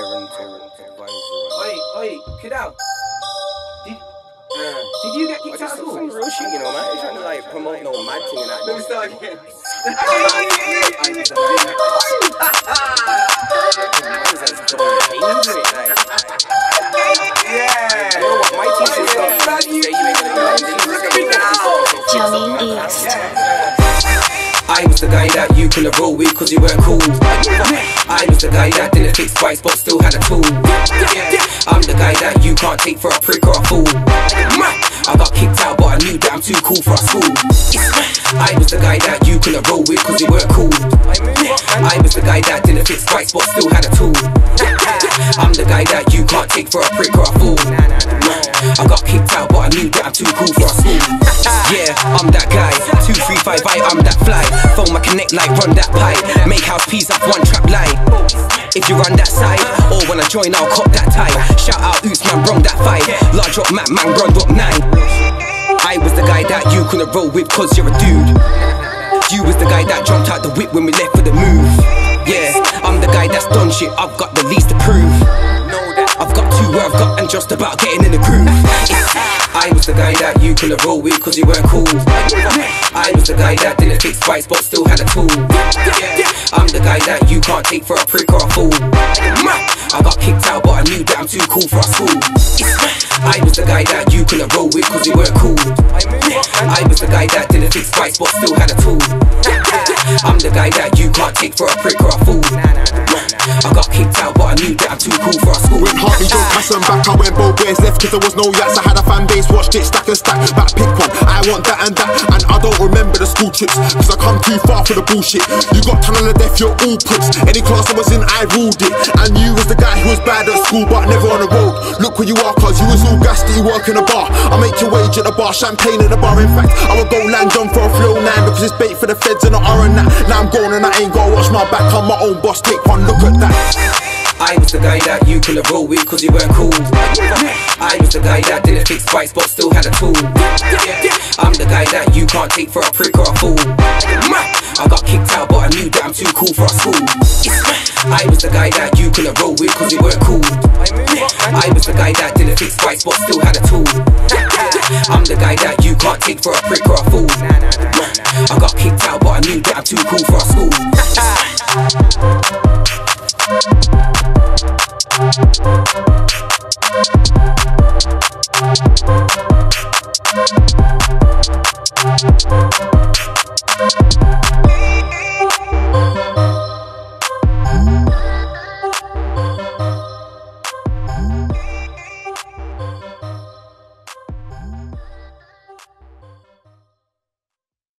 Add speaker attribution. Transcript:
Speaker 1: Oi, Cadell. Did you get kicked out of school?
Speaker 2: Some real shit, you know, man. You're trying to like promote no mad thing and that.
Speaker 1: Let me start again. Yeah.
Speaker 2: You know what? My teacher say you ain't gonna
Speaker 3: Johnny East.
Speaker 2: I was the guy that you couldn't roll with cause you weren't cool. I was the guy that didn't fix bikes but still had a tool. I'm the guy that you can't take for a prick or a fool. I got kicked out but I knew that I'm too cool for our school. I was the guy that you couldn't roll with cause you weren't cool. I was the guy that didn't fix bikes but still had a tool. I'm the guy that you can't take for a prick or a fool. I got kicked out but I knew that I'm too cool for our school. Yeah, I'm that guy. 2, 3, 5, I'm that fly. Phone my connect like run that pipe. Make house peas off one trap line. If you run that side, or when I join I'll cop that tie. Shout out Oots man, brung that 5. Large up Matt man, run up 9. I was the guy that you couldn't roll with cause you're a dude. You was the guy that jumped out the whip when we left for the move. Yeah, I'm the guy that's done shit, I've got the least to prove. I've got to where I've got and just about getting in the groove. I was the guy that you couldn't roll with cause you weren't cool. I was the guy that didn't fix bikes but still had a tool. I'm the guy that you can't take for a prick or a fool. I got kicked out but I knew that I'm too cool for our school. I was the guy that you couldn't roll with cause you weren't cool. I was the guy that didn't fix bikes but still had a tool. I'm the guy that you can't take for a prick or a fool. I got kicked out but I knew that I'm too cool for our school.
Speaker 4: Went hard, me drove past and back, I went both ways left cause there was no yaks. I had a fan base, watched it stack and stack. Back pick one, I want that and that. And I don't remember the school trips cause I come too far for the bullshit. You got tunnel of death, you're all pricks. Any class I was in, I ruled it. And you was the guy who was bad at school but never on the road. Look where you are cause you was all gassed that you work in a bar. I make your wage at the bar, champagne in the bar. In fact, I would go land John for a flow 9 because it's bait for the feds and the R and that. Now I'm gone and I ain't gotta watch my back. I'm my own boss, take one look at that.
Speaker 2: I was the guy that you couldn't roll with cause you weren't cool. I was the guy that didn't fix bikes but still had a tool. I'm the guy that you can't take for a prick or a fool. I got kicked out but I knew that I'm too cool for our school. I was the guy that you couldn't roll with cause you weren't cool. I was the guy that didn't fix bikes but still had a tool. I'm the guy that you can't take for a prick or a fool. I got kicked out but I knew that I'm too cool for our school.